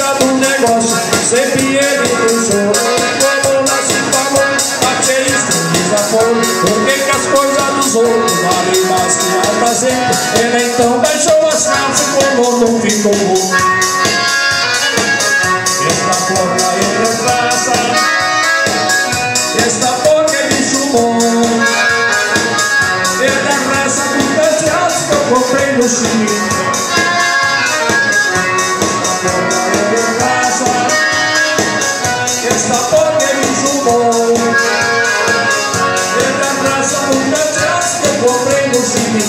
coisas do negócio, sempre ele puxou. Quando nasce falou, ateísta desaforo. Porque que as coisas dos outros valem mais que a da gente. Ele então baixou as calças como não ficou bom. Esta porca ele retraça, esta porca é bicho bom. É da raça do Caxias que eu comprei no Chile. Esta porca é bicho bom. É da raça do Caxias que eu comprei no Chile.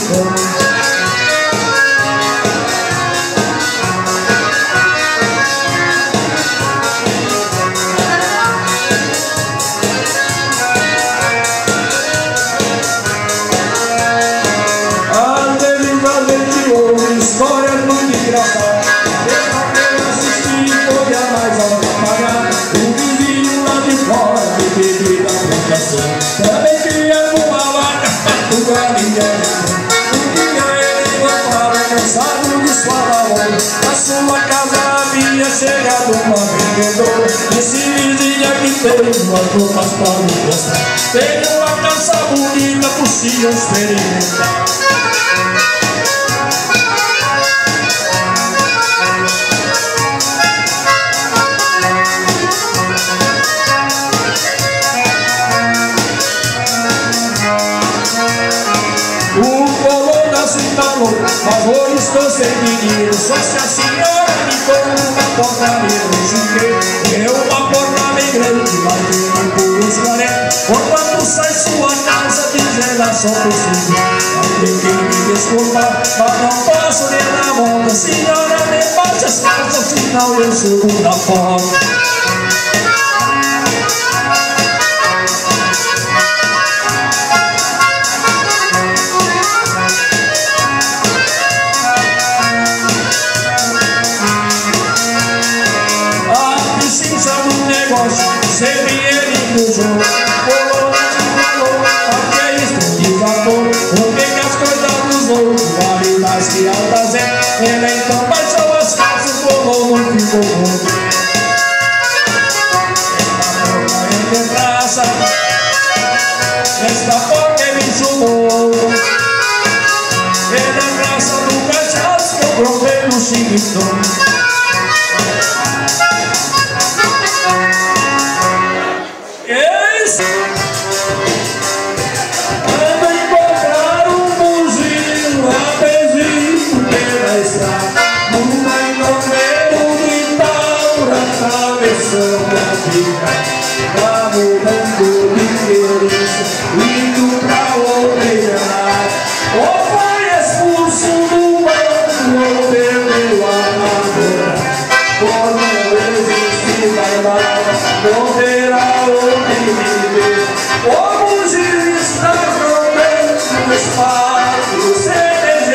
Histórias muito engraçadas. Essa que eu assisti foi a mais atrapalhada. O vizinho lá de fora me pediu da plantação. Também queria uma vaca para o galinheiro. Um dia ele voltava cansado de sua lavoura. Na sua casa havia chegado uma vendedora. Esse vizinho aqui tem umas roupas para me mostrar. Tem uma calça bonita por si eu experimentar. Mas hoje estou sem dinheiro. Só se a senhora me põe uma porcaria no chiqueiro. É uma porca bem grande, vai ter por uns 40. Quando sai sua casa dizendo a só possível. Vai ter que me desculpar, mas não posso nem dar volta. Senhora, me bate as calças, senão eu subo da porta. Sempre ele puxou. Colou, falou, ateísta desaforo. Porque que as coisas dos outros valem mais que a da gente. Ele então baixou as calças, colou, não ficou bom. Esta porca é bicho bom. É da raça do Caxias que eu comprei no Chiquitão. Ando a encontrar um bugio a pezinho pela estrada. Numa encontreiro do Itaúra, atravessando a vida. Tá mudando de querência, indo pra outra idade. Ou foi expulso do banco, ou perdeu a namorada. Por não existir mais nada, não terá outra viver. O bugio está roubando o espaço do CDG.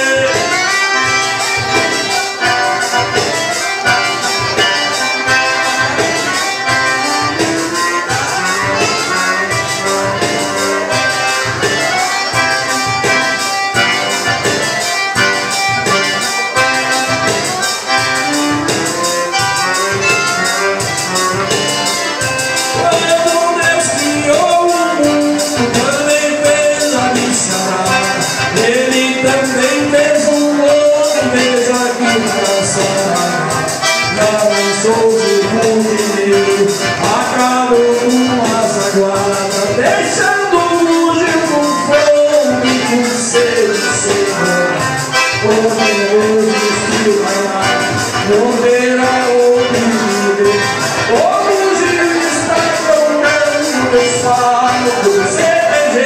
Também fez um outro beijo aqui na sala. Não sou de dinheiro, acabou com a saguada, deixando o bugio com fome, com sede de semana. Porque hoje existiu mais nada, não terá outro viver. O bugio está trocando o espaço do CDG.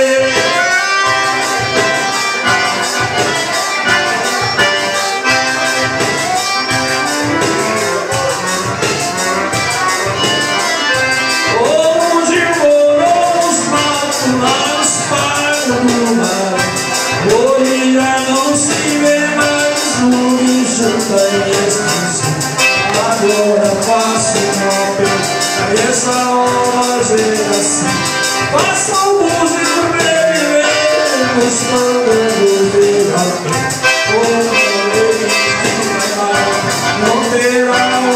Hoje já não se vê mais no lixo da extinção. Agora faço uma pena, essa hora geração. Faça o bugio reviver, nos mandando ver a pena. Não terá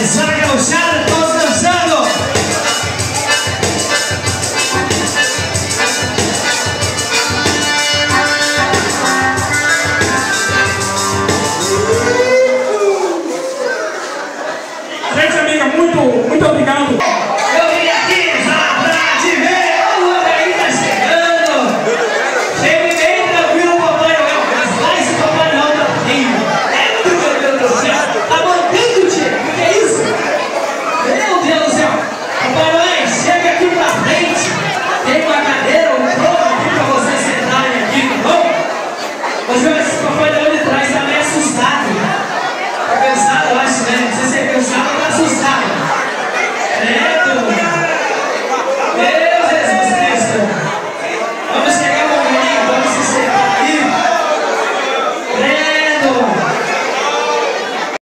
Essa gauchada, todos dançando. Gente amiga, muito obrigado.